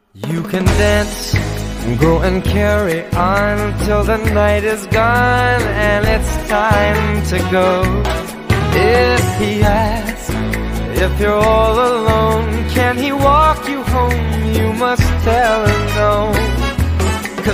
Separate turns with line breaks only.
You can dance, go and carry on till the night is gone and it's time to go. If he asks if you're all alone, can he walk you home? You must